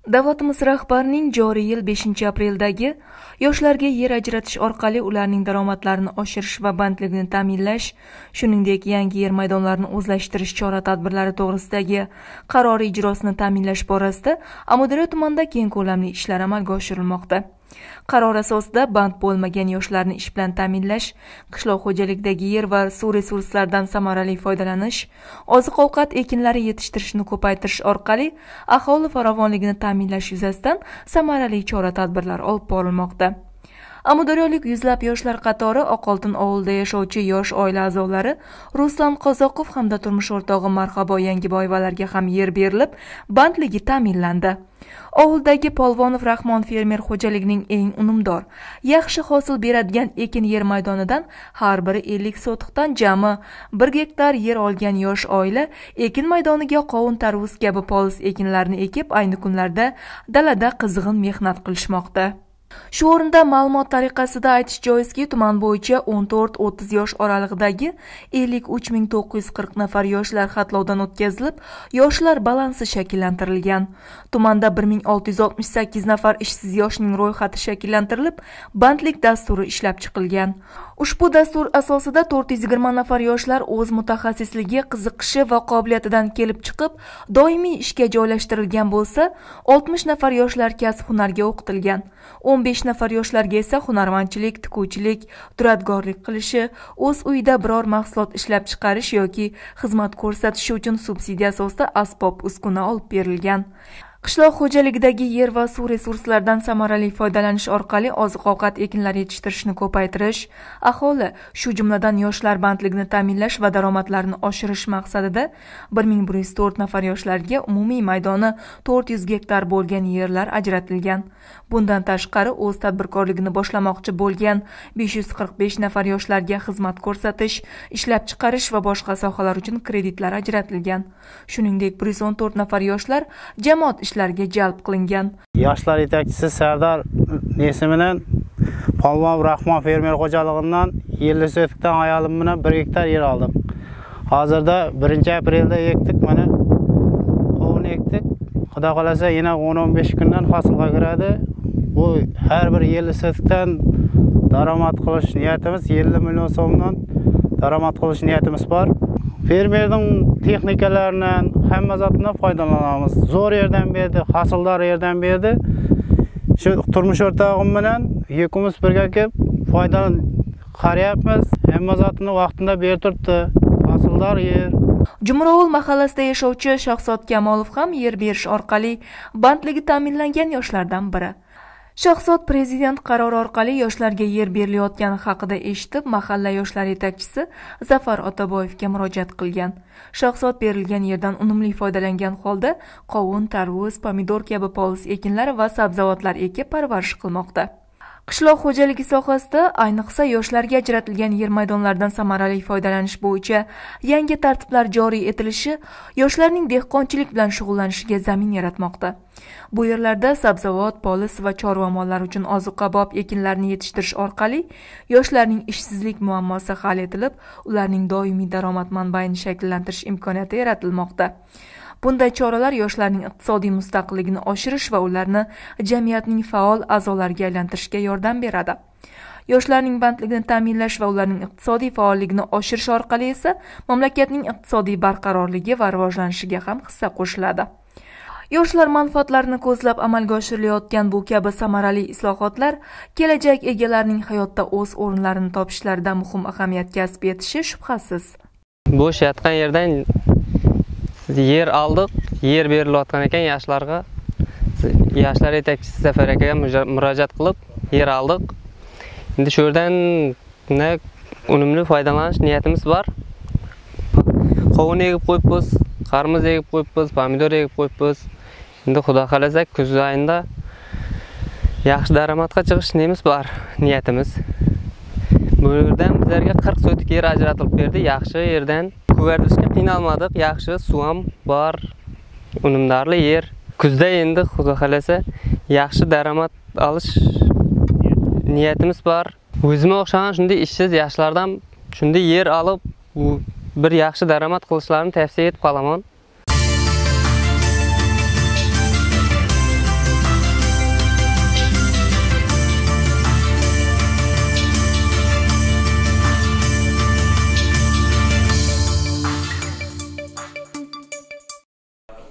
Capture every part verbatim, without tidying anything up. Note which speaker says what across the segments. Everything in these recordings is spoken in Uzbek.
Speaker 1: Davlatimiz rahbarining joriy yil beshinchi apreldagi yoshlarga yer ajratish orqali ularning daromadlarini oshirish va bandligini ta'minlash, shuningdek yangi yer maydonlarini o'zlashtirish chora-tadbirlari to'g'risidagi qarori ijrosini ta'minlash borasida Amudaryo tumanida keng ko'lamli ishlar amalga oshirilmoqda. Qaror asosida band bo'lmagan yoshlarni ish bilan ta'minlash, qishloq xo'jaligidagi yer va suv resurslaridan samarali foydalanish, oziq-ovqat ekinlari yetishtirishni ko'paytirish orqali aholi farovonligini ta'minlash yuzasidan samarali chora-tadbirlar olib borilmoqda. Amudaryolik yuzlab yoshlar qatori Oqoltin ovulida yashovchi yosh oila a'zolari Ruslan Qozoqov hamda turmush o'rtog'i Marhabo Yangiboyevalarga ham yer berilib, bandligi ta'minlandi. Ovuldagi Polvonov Rahmon fermer xo'jaligining eng unumdor, yaxshi hosil beradigan ekin yer maydonidan har biri ellik sotixdan jami bir gektar yer olgan yosh oila ekin maydoniga qovun, tarvuz kabi polis ekinlarni ekib, ayni kunlarda dalada qizg'in mehnat qilishmoqda. Shu o'rinda ma'lumot tariqasida aytish joizki, tuman bo'yicha o'n to'rt o'ttiz yosh oralig'idagi ellik uch ming to'qqiz yuz qirq nafar yoshlar xatlovdan o'tkazilib, yoshlar balansi shakllantirilgan. Tumanda bir ming olti yuz oltmish sakkiz nafar ishsiz yoshning ro'yxati shakllantirilib, bandlik dasturi ishlab chiqilgan. Ushbu dastur asosida to'rt yuz yigirma nafar yoshlar o'z mutaxassisligi, qiziqishi va qobiliyatidan kelib chiqib, doimiy ishga joylashtirilgan bo'lsa, oltmish nafar yoshlar kasb-hunarga o'qitilgan. o'n besh nafar yoshlarga esa hunarmandchilik, tikuvchilik, duradgorlik qilishi, o'z uyida biror mahsulot ishlab chiqarish yoki xizmat ko'rsatishi uchun subsidiya asosida asbob-uskuna olib berilgan. Qishloq xo'jaligidagi yer va suv resurslaridan samarali foydalanish orqali oziq-ovqat ekinlari yetishtirishni ko'paytirish, aholi, shu jumladan yoshlar bandligini ta'minlash va daromadlarini oshirish maqsadida bir ming bir yuz to'rt nafar yoshlarga umumiy maydoni to'rt yuz gektar bo'lgan yerlar ajratilgan. Bundan tashqari, o'z tadbirkorligini boshlamoqchi bo'lgan besh yuz qirq besh nafar yoshlarga xizmat ko'rsatish, ishlab chiqarish va boshqa sohalar uchun kreditlar ajratilgan. Shuningdek, bir yuz o'n to'rt nafar yoshlar jamoat ishlarga jalb qilingan.
Speaker 2: Yoshlar yetakchisi Sardar Nesimidan Polvonov Rahmon fermer xo'jaligidan ellik sotikdan ayolim bilan bir gektar yer oldim. Hozirda birinchi aprelda ekdik, mana qovun ekdik. Xudo xolasa yana o'n o'n besh kundan hosilga kiradi. Bu har bir ellik sotikdan daromad qilish niyatimiz, ellik million so'mdan daromad qilish niyatimiz bor. Fermerning texnikalaridan hamma zotdan foydalanamiz. Zo'r yerdan berdi, hosildor yerdan berdi. Shu turmush o'rtog'im bilan ikimiz birga kelib foydalan qarayapmiz. Hamma zotni vaqtida berib turibdi. Hosildor yer.
Speaker 1: Jumrovul mahallasida yashovchi Shahzod Kamolov ham yer berish orqali bandligi ta'minlangan yoshlardan biri. Shahzod prezident qarori orqali yoshlarga yer berilayotgani haqida eshitib, mahalla yoshlar yetakchisi Zafar Otaboyevga murojaat qilgan. Shahzod berilgan yerdan unumli foydalangan holda qovun, tarvuz, pomidor kabi polis ekinlari va sabzavotlar ekib parvarish qilmoqda. Qishloq xo'jaligi sohasida, ayniqsa yoshlarga ajratilgan yer maydonlaridan samarali foydalanish bo'yicha yangi tartiblar joriy etilishi yoshlarning dehqonchilik bilan shug'ullanishiga zamin yaratmoqda. Bu yerlarda sabzavot, polis va chorva mollari uchun oziq-qabop ekinlarni yetishtirish orqali yoshlarning ishsizlik muammosi hal etilib, ularning doimiy daromad manbaini shakllantirish imkoniyati yaratilmoqda. Bunday choralar yoshlarning iqtisodiy mustaqilligini oshirish va ularni jamiyatning faol a'zolariga aylantirishga yordam beradi. Yoshlarning bandligini ta'minlash va ularning iqtisodiy faolligini oshirish orqali esa mamlakatning iqtisodiy barqarorligi va rivojlanishiga ham hissa qo'shiladi. Yoshlar manfaatlarini ko'zlab amalga oshirilayotgan bu kabi samarali islohotlar kelajak egalarining hayotda o'z o'rinlarini topishlarida muhim ahamiyat kasb etishi shubhasiz.
Speaker 3: Bo'sh yotgan yerdan yer aldık, yer berilayotgan ekan yoshlarga. Yoshlar yetakchisi Zafar akaga murojaat qilib, yer aldık. Endi shu yerdan unumli foydalanish niyatimiz bor. Qovun egib qo'yibmiz, qarmiz egib qo'yibmiz, pomidor egib qo'yibmiz. Endi xudo xolasa kuz oyida yaxshi daromadga chiqish niyatimiz bor, niyatimiz. Bu yerdan bizlarga qirq sotik yer ajratilib berdi. Yaxshi yerdan ko'vardirishga qiynalmadik, yaxshi suv ham bor, unumdorli yer. Kuzda endi xudo xolasa yaxshi daromad olish niyatimiz bor. O'zimga o'xshagan shunday ishsiz yoshlardan shunday yer olib, bir yaxshi daromad qilishlarini tavsiya etib qolaman.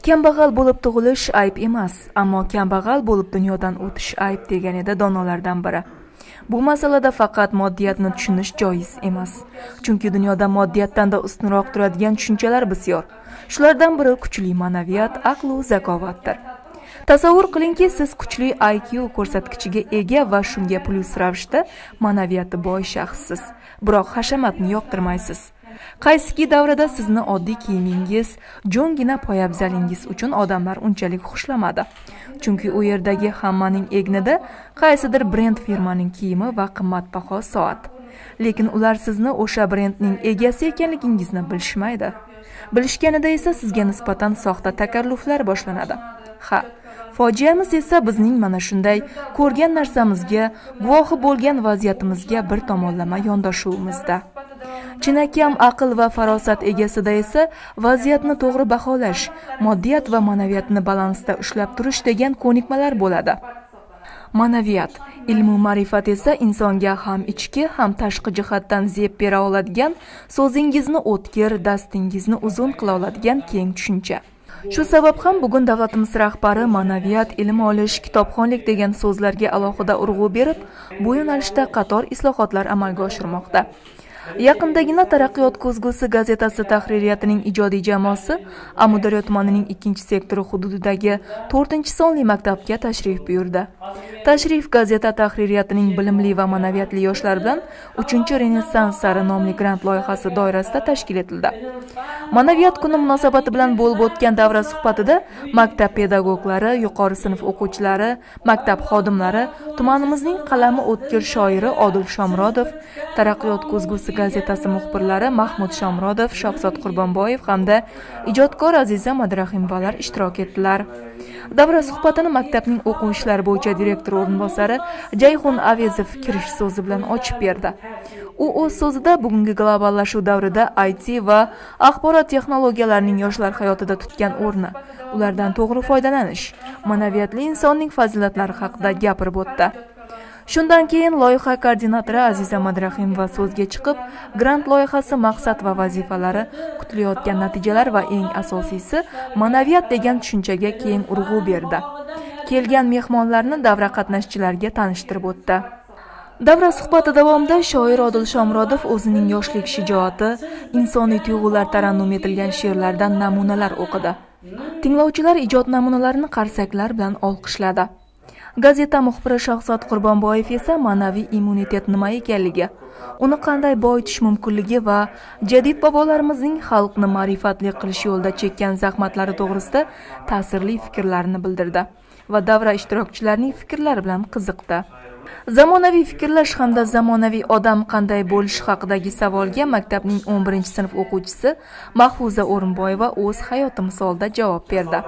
Speaker 1: Kambag'al bo'lib tug'ilish ayb emas, ammo kambag'al bo'lib dunyodan o'tish ayb degan edi donolardan biri. Bu masalada faqat moddiyatni tushunish joiz emas. Chunki dunyoda moddiyatdan-da ustunroq turadigan tushunchalar bisyor. Shulardan biri kuchli ma'naviyat, aql va zakovatdir. Tasavvur qilingki, siz kuchli I Q ko'rsatkichiga ega va shunga plyus ravishda ma'naviyati boy shaxssiz, biroq hashamatni yoqtirmaysiz. Qaysiki davrada sizni oddiy kiyimingiz, jo'ngina poyabzalingiz uchun odamlar unchalik xushlamadi. Chunki u yerdagi hammaning egnida qaysidir brend firmaning kiyimi va qimmatbaho soat. Lekin ular sizni o'sha brendning egasi ekanligingizni bilishmaydi. Bilishganida esa sizga nisbatan soxta takalluflar boshlanadi. Ha, fojiamiz esa bizning mana shunday ko'rgan narsamizga, guvohi bo'lgan vaziyatimizga bir tomonlama yondashuvimizda. Chinakam aql va farosat egasida esa vaziyatni to'g'ri baholash, moddiyat va ma'naviyatni balansda ushlab turish degan ko'nikmalar bo'ladi. Ma'naviyat, ilm va ma'rifat esa insonga ham ichki, ham tashqi jihatdan zeb bera oladigan, so'zingizni o'tkir, dastingizni uzun qila oladigan keng tushuncha. Shu sabab ham bugun davlatimiz rahbari ma'naviyat, ilm olish, kitobxonlik degan so'zlarga alohida urg'u berib, bu yo'nalishda qator islohotlar amalga oshirmoqda. Yaqindagina Taraqqiyot ko'zgusi gazetasi tahririyatining ijodiy jamoasi Amudaryo tumanining ikkinchi sektori hududidagi to'rtinchi sonli maktabga tashrif buyurdi. Tashrif gazeta tahririyatining bilimli va ma'naviyatli yoshlar bilan uchinchi Renessans sari nomli grant loyihasi doirasida tashkil etildi. Ma'naviyat kuni munosabati bilan bo'lib o'tgan davra suhbatida maktab pedagoglari, yuqori sinf o'quvchilari, maktab xodimlari, tumanimizning qalami o'tkir shoiri Odil Shomurodov, Taraqqiyot ko'zgusi gazetasi muxbirlari Mahmud Shomurodov, Shohzod Qurbonboyev hamda ijodkor Aziza Madrahimovalar ishtirok etdilar. Davra suhbatini maktabning o'quv ishlari bo'yicha direktor o'rinbosari Jayxun Avezov kirish so'zi bilan ochib berdi. U o'z so'zida bugungi globallashuv davrida I T va axborot texnologiyalarining yoshlar hayotida tutgan o'rni, ulardan to'g'ri foydalanish, ma'naviyatli insonning fazilatlari haqida gapirib o'tdi. Shundan keyin loyiha koordinatori Aziza Madrahimova so'zga chiqib, grant loyihasi maqsad va vazifalari, kutilayotgan natijalar va eng asosiysi ma'naviyat degan tushunchaga keng urg'u berdi. Kelgan mehmonlarni davra qatnashchilariga tanishtirib o'tdi. Davra suhbati davomida shoir Odil Shomurodov o'zining yoshlik shijoati, insoniy tuyg'ular tarannum etilgan she'rlardan namunalar o'qidi. Tinglovchilar ijod namunalarini qarsaklar bilan olqishladi. Gazeta muxbiri Shohzod Qurbonboyev esa ma'naviy immunitet nima ekanligi, uni qanday boyitish mumkinligi va jadid bobolarimizning xalqni ma'rifatli qilish yo'lida chekkan zahmatlari to'g'risida ta'sirli fikrlarini bildirdi va davra ishtirokchilarining fikrlari bilan qiziqdi. Zamonaviy fikrlash hamda zamonaviy odam qanday bo'lishi haqidagi savolga maktabning o'n birinchi sinf o'quvchisi Mahfuza O'rinboyeva o'z hayoti misolida javob berdi.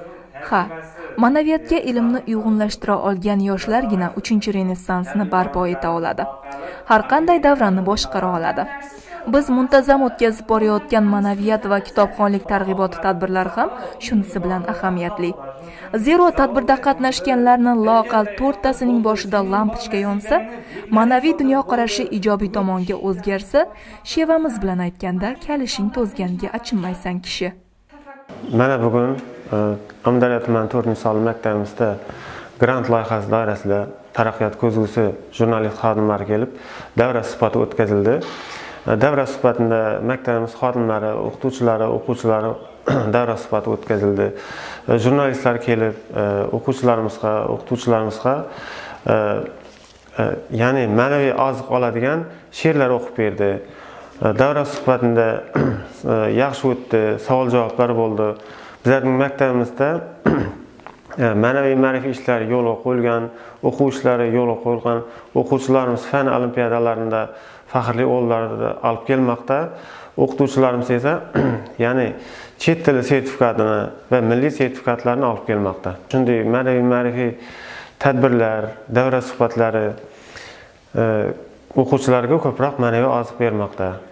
Speaker 1: Ha, ma'naviyatga ilmni uyg'unlashtira olgan yoshlargina uchinchi Renessansni barpo eta oladi. Har qanday davrani boshqara oladi. Biz muntazam o'tkazib borayotgan ma'naviyat va kitobxonlik targ'iboti tadbirlari ham shunisi bilan ahamiyatli. Zero tadbirda qatnashganlarning loaqal to'rttasining boshida lampochka yonsa, ma'naviy dunyoqarashi ijobiy tomonga o'zgarsa, shevamiz bilan aytganda, kalishing to'zganiga achinmaysan kishi.
Speaker 4: Mana bugun Amudaryo tumani to'rtinchi sonli maktabimizda grant loyihasi doirasida Taraqqiyot ko'zgusi jurnalist xodimlari kelib, davra suhbati o'tkazildi. Davra suhbatida maktabimiz xodimlari, o'qituvchilari, o'quvchilari davra suhbati o'tkazildi. Jurnalistlar kelib, o'quvchilarimizga, o'qituvchilarimizga ya'ni ma'naviy oziq oladigan she'rlar o'qib berdi. Davra suhbatida yaxshi o'tdi, savol-javoblar bo'ldi. Bizning maktabimizda ma'naviy ma'rifiy ishlar yo'lga qo'yilgan, o'quv ishlari yo'lga qo'yilgan, o'quvchilarimiz fan olimpiadalarida faxrli o'rinlarni olib kelmoqda. O'qituvchilarimiz esa ya'ni chet tili sertifikatini va milliy sertifikatlarni olib kelmoqda. Shunday ma'naviy ma'rifiy tadbirlar, davra suhbatlari o'quvchilarga ko'proq ma'naviy oziq bermoqda.